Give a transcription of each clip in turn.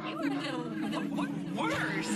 You were the worst.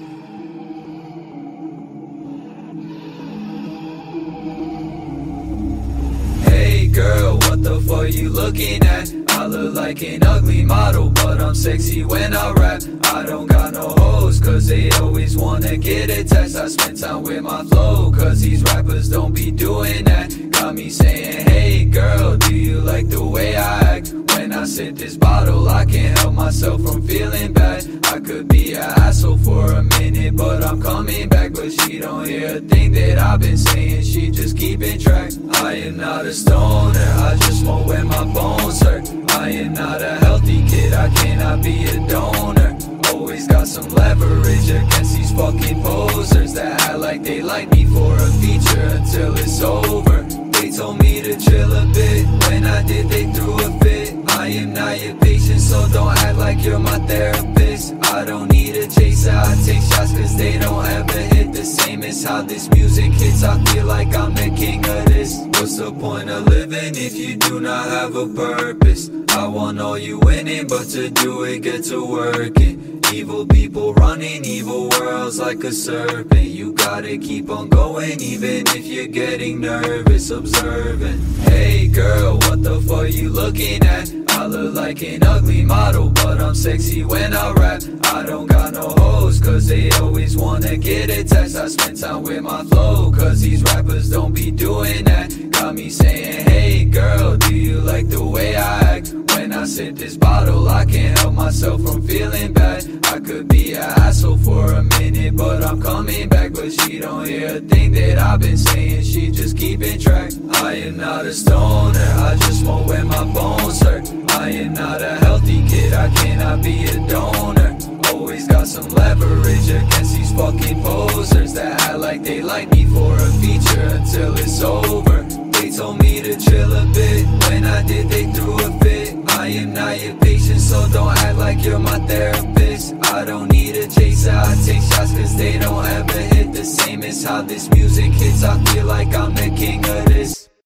Hey girl, what the fuck you looking at? I look like an ugly model, but I'm sexy when I rap. I don't got no hoes, cause they always wanna get attached. I spend time with my flow, cause these rappers don't be doing that. Got me saying, hey girl, do you like the way I act? When I sip this bottle, I can't help myself from feeling bad. I could be an asshole for a minute, but I'm coming back. But she don't hear a thing that I've been saying, she just keeping track. I am not a stoner, I just smoke when my bones hurt. I am not a healthy kid, I cannot be a donor. Always got some leverage against these fucking posers that act like they like me for a feature until it's over. They told me to chill a bit, when I did they threw a fit. I am not your patient, so don't act like you're my therapist. I don't need a chaser, I take shots cause they don't ever hit the same as how this music hits. I feel like I'm the king of this. What's the point of living if you do not have a purpose? I want all you winning, but to do it, get to working. Evil people running evil worlds like a serpent. You gotta keep on going even if you're getting nervous. Observing, hey girl, what the fuck you looking at? I look like an ugly model, but I'm sexy when I rap. I don't got no hoes, cause they always wanna get attached. I spend time with my flow, cause these rappers don't be doing that. Got me saying, hey girl, do you like the way I act? When I sip this bottle, I can't help myself from feeling bad. I could be an asshole for a minute, but I'm coming back. But she don't hear a thing that I've been saying, she just keeping track. I am not a stoner, I just smoke when my bones hurt. I am not a healthy kid, I cannot be a donor. Always got some leverage against these fucking posers that act like they like me for a feature until it's over. They told me to chill a bit, when I did they threw a fit. I am not your patient, so don't act like you're my therapist. I don't need a chaser, I take shots cause they don't ever hit the same as how this music hits. I feel like I'm the king of this.